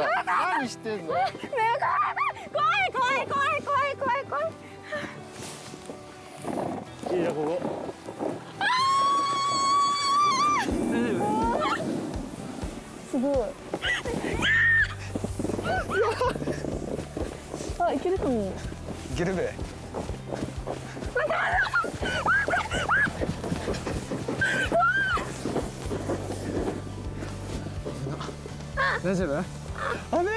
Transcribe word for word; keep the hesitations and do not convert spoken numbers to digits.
何してんの？ねえ、 怖い怖い怖い怖い怖い怖い。 いいじゃんここ。 すごい。あ、いけるかも。 いけるべ。大丈夫？あれ？